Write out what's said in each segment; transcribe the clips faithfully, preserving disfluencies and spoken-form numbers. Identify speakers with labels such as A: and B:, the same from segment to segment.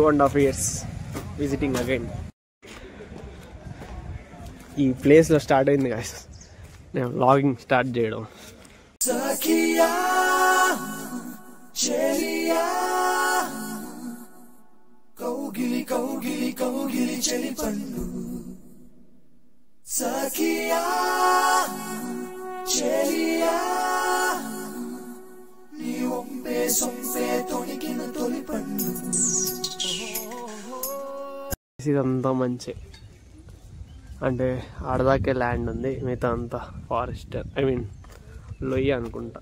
A: And half years visiting again. ఈ ప్లేస్లో start అయింది గాయ్స్ నేను వ్లాగింగ్ స్టార్ట్ చేయడం. కౌగిలి కౌగిలి కౌగిలి చెలి పండు సఖియా చెలియా నీ ఒంపే సొంపే తొణికిన తొలి పండు. ఇదంతా మంచి అంటే ఆడదాకే ల్యాండ్ ఉంది, మిగతా అంతా ఫారెస్ట్ ఐ మీన్ లొయ్య అనుకుంటా.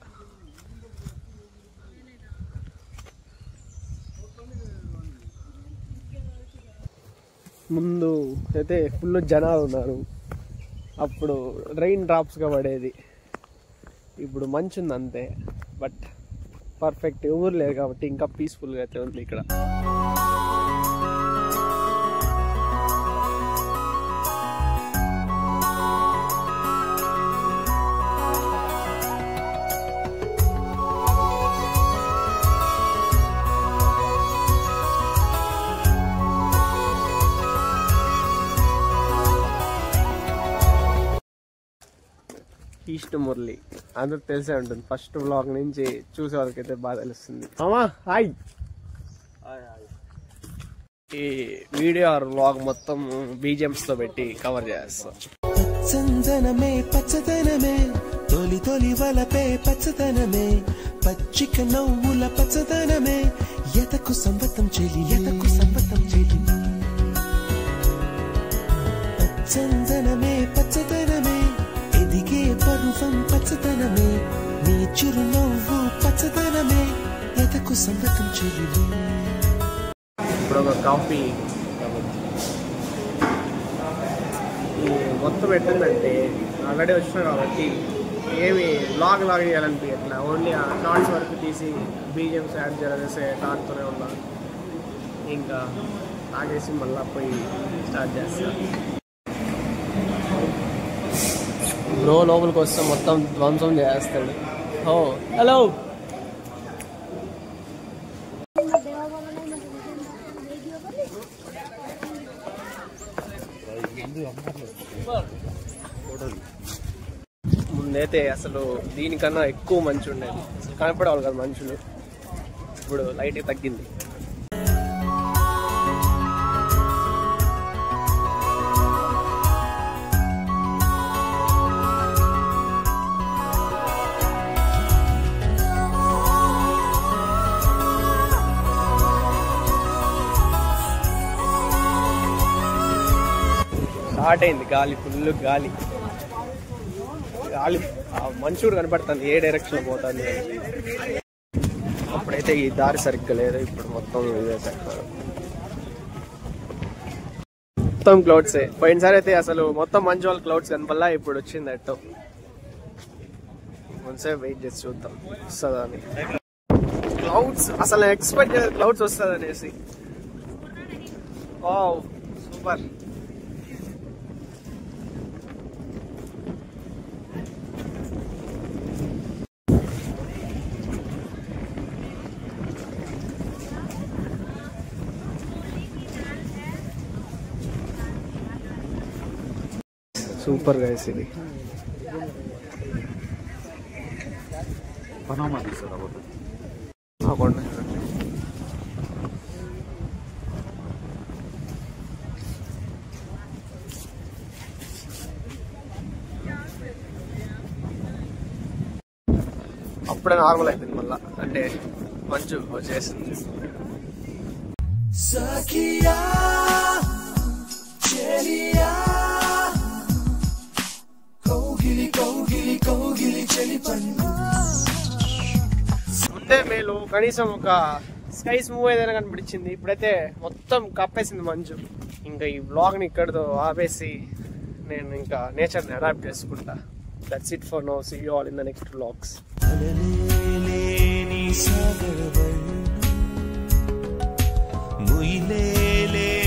A: ముందు అయితే ఫుల్ జనాలు ఉన్నారు, అప్పుడు రెయిన్ డ్రాప్స్గా పడేది, ఇప్పుడు మంచు ఉంది అంతే. బట్ పర్ఫెక్ట్ ఊరు లేదు కాబట్టి ఇంకా పీస్ఫుల్గా అయితే ఉంది ఇక్కడ. ఈస్ట్ మురళి అందరూ తెలిసే ఉంటుంది, ఫస్ట్ వ్లాగ్ నుంచి చూసే వాళ్ళకైతే బాగా తెలుస్తుంది. అమ్మా హాయ్. ఈ వీడియో ఆర్ వ్లాగ్ మొత్తం బీజిఎమ్స్ తో పెట్టి కవర్ చేస్తాం. పచ్చదనమే పచ్చదనమే తొలి తొలి వలపే పచ్చదనమే పచ్చిక నవ్వుల పచ్చదనమే ఎతకు సంబతం చెలి ఎతకు సంబతం చెలి పచ్చదనమే పచ్చదనమే ఎదిగే పరువం పచ్చదనమే నీ చిరునవ్వు పచ్చదనమే ఎతకు సంబతం చెలి. ఇప్పుడు ఒక కాఫీ మొత్తం ఎట్టుందంటే ఆల్రెడీ వచ్చినా కాబట్టి ఏమి లాగ్ లాగ్ చేయాలనిపించట్లా, ఓన్లీ ఆ షార్ట్స్ వరకు తీసి బీజిఎమ్స్ యాడ్ చేయాలనేసి టాక్తూనే ఉన్నా. ఇంకా తాగేసి మళ్ళీ పోయి స్టార్ట్ చేస్తా. బ్రో లోపలికి వస్తే మొత్తం ధ్వంసం చేస్తాడు. ఓ హలో ముందైతే అసలు దీనికన్నా ఎక్కువ మంచు ఉండేది, కనపడేవాళ్ళు కదా మనుషులు. ఇప్పుడు లైట్ తగ్గింది. స్టార్ట్ అయింది గాలి, ఫుల్ గాలి గాలి మంచు కూడా కనపడుతుంది ఏ డైరెక్షన్ లో పోతుంది. అప్పుడైతే ఈ దారి సరిగ్గా లేదు, ఇప్పుడు మొత్తం మొత్తం క్లౌడ్సే. పోయినసారి అయితే అసలు మొత్తం మంచు వాళ్ళ క్లౌడ్స్ కనపల్లా, ఇప్పుడు వచ్చింది అట్టో. కొంచెంసేపు వెయిట్ చేసి చూద్దాం వస్తుందా అని. క్లౌడ్స్ అసలు ఎక్స్పెక్ట్ చేయలేదు క్లౌడ్స్ వస్తుంది అనేసి. ఓ సూపర్. సూపర్ గా ఇది అప్పుడే నార్మల్ అయిపోయింది మళ్ళా, అంటే మంచు వచ్చేసింది. ముందే మేలు కనీసం ఒక స్కై స్మూవ్ ఏదైనా కనిపించింది, ఇప్పుడైతే మొత్తం కప్పేసింది మంచు. ఇంకా ఈ వ్లాగ్ని ఇక్కడితో ఆపేసి నేను ఇంకా నేచర్ని అడాప్ట్ చేసుకుంటా. That's it for now. See you all in the next vlogs. ముయిలే